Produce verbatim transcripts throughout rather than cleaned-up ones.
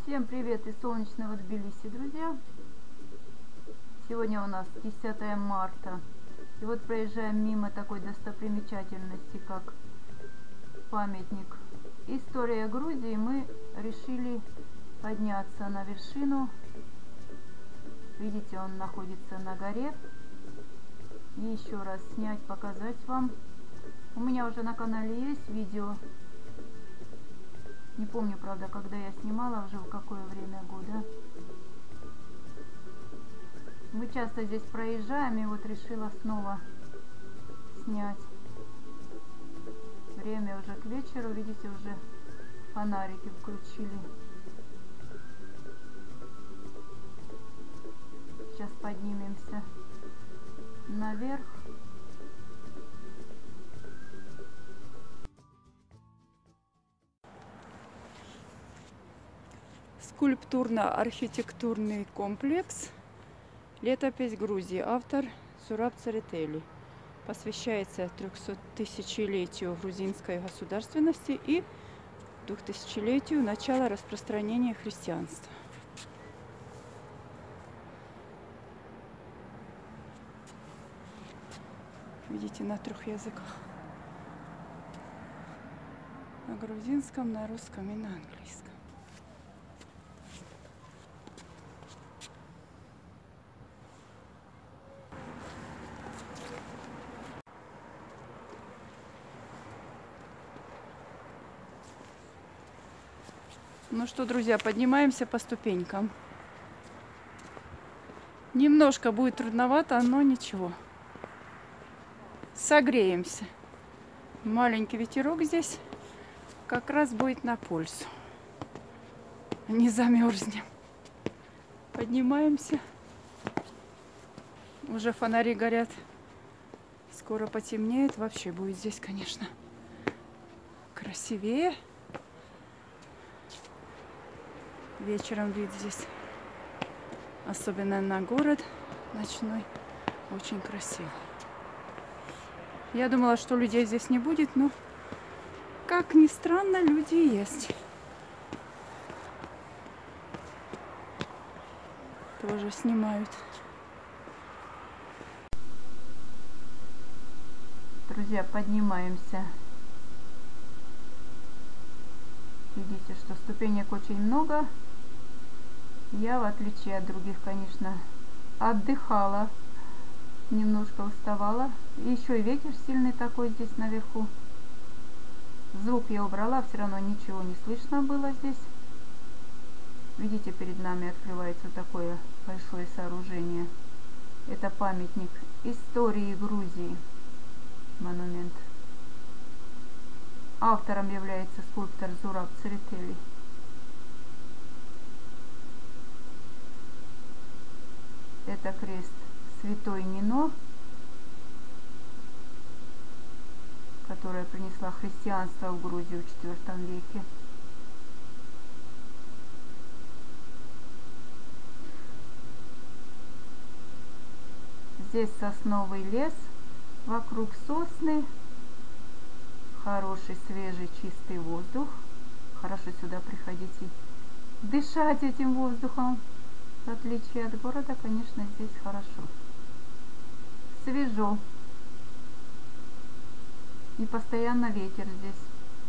Всем привет из солнечного Тбилиси, друзья! Сегодня у нас десятое марта. И вот проезжаем мимо такой достопримечательности, как памятник «История Грузии». Мы решили подняться на вершину. Видите, он находится на горе. И еще раз снять, показать вам. У меня уже на канале есть видео. Не помню, правда, когда я снимала, уже в какое время года. Мы часто здесь проезжаем, и вот решила снова снять. Время уже к вечеру, видите, уже фонарики включили. Сейчас поднимемся наверх. Скульптурно-архитектурный комплекс «Летопись Грузии». Автор Зураб Церетели. Посвящается трехсоттысячелетию грузинской государственности и двухтысячелетию начала распространения христианства. Видите, на трех языках. На грузинском, на русском и на английском. Ну что, друзья, поднимаемся по ступенькам. Немножко будет трудновато, но ничего. Согреемся. Маленький ветерок здесь как раз будет на пользу. Не замерзнем. Поднимаемся. Уже фонари горят. Скоро потемнеет. Вообще будет здесь, конечно, красивее. Вечером вид здесь, особенно на город ночной, очень красиво. Я думала, что людей здесь не будет, но, как ни странно, люди есть. Тоже снимают. Друзья, поднимаемся. Видите, что ступенек очень много. Я, в отличие от других, конечно, отдыхала, немножко уставала. И еще и ветер сильный такой здесь наверху. Звук я убрала, все равно ничего не слышно было здесь. Видите, перед нами открывается такое большое сооружение. Это памятник истории Грузии, монумент. Автором является скульптор Зураб Церетели. Это крест Святой Нино, которая принесла христианство в Грузию в четвёртом веке. Здесь сосновый лес, вокруг сосны, хороший, свежий, чистый воздух. Хорошо сюда приходить и дышать этим воздухом. В отличие от города, конечно, здесь хорошо. Свежо. И постоянно ветер здесь.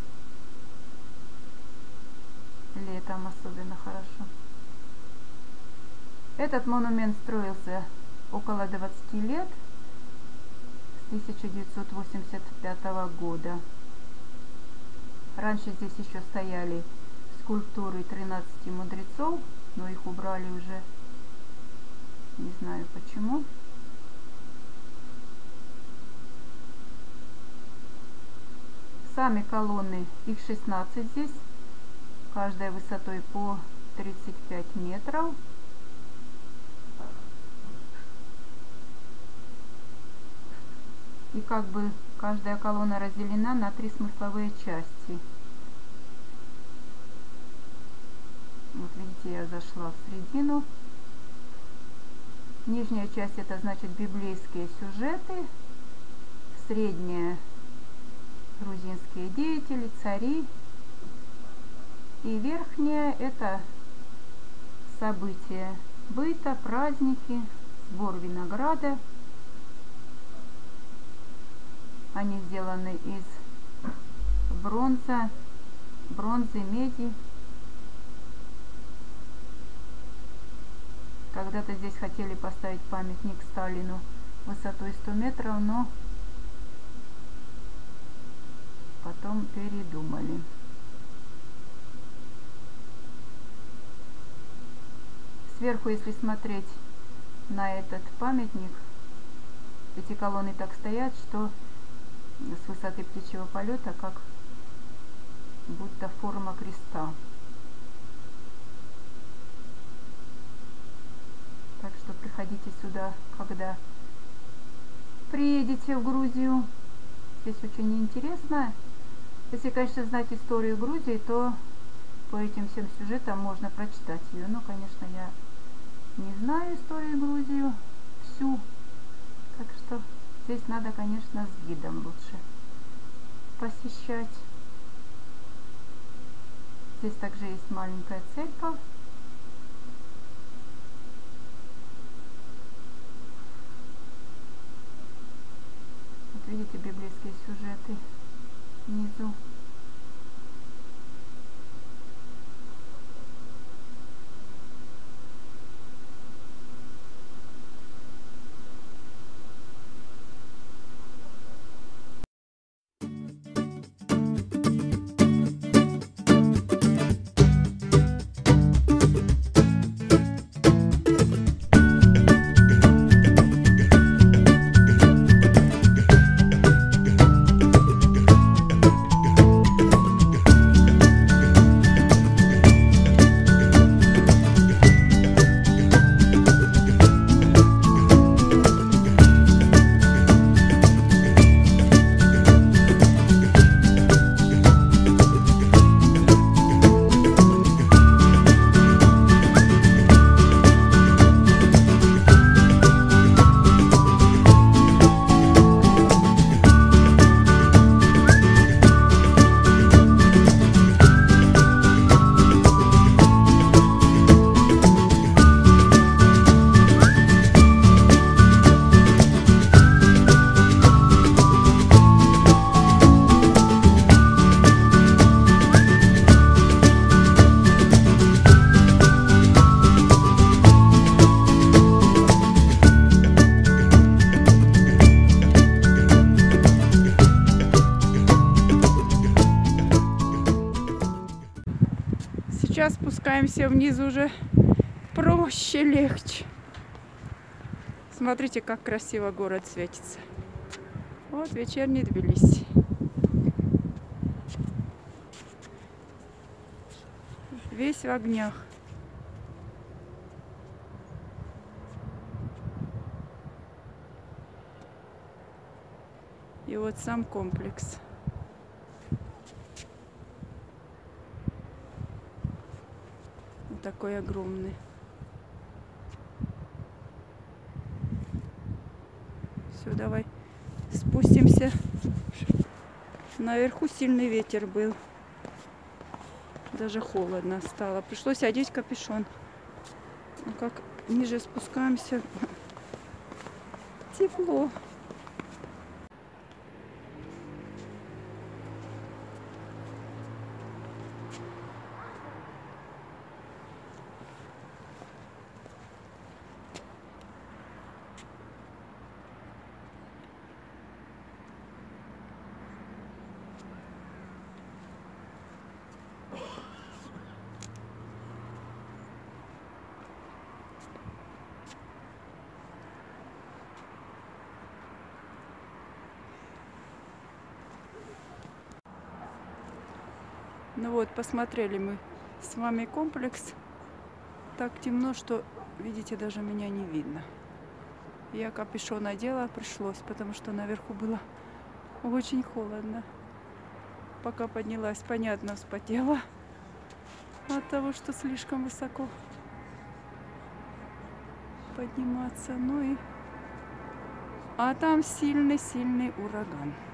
Летом особенно хорошо. Этот монумент строился около двадцати лет, с тысяча девятьсот восемьдесят пятого года. Раньше здесь еще стояли скульптуры тринадцати мудрецов, но их убрали уже, не знаю почему. Сами колонны, их шестнадцать здесь, каждая высотой по тридцать пять метров. И как бы каждая колонна разделена на три смысловые части. Вот видите, я зашла в середину. Нижняя часть — это значит библейские сюжеты. Средняя — грузинские деятели, цари. И верхняя — это события быта, праздники, сбор винограда. Они сделаны из бронза, бронзы, меди. Когда-то здесь хотели поставить памятник Сталину высотой сто метров, но потом передумали. Сверху, если смотреть на этот памятник, эти колонны так стоят, что с высоты птичьего полета как будто форма креста. Так что приходите сюда, когда приедете в Грузию. Здесь очень интересно. Если, конечно, знать историю Грузии, то по этим всем сюжетам можно прочитать ее. Но, конечно, я не знаю историю Грузии всю. Так что здесь надо, конечно, с гидом лучше посещать. Здесь также есть маленькая церковь. Вот видите библейские сюжеты внизу. Сейчас спускаемся вниз уже проще, легче. Смотрите, как красиво город светится. Вот вечерний Тбилиси. Весь в огнях. И вот сам комплекс. Такой огромный. Все, давай спустимся. Наверху сильный ветер был. Даже холодно стало. Пришлось одеть капюшон. А как ниже спускаемся, тепло. Ну вот, посмотрели мы с вами комплекс. Так темно, что, видите, даже меня не видно. Я капюшон одела, пришлось, потому что наверху было очень холодно. Пока поднялась, понятно, вспотела от того, что слишком высоко подниматься. Ну и... А там сильный-сильный ураган.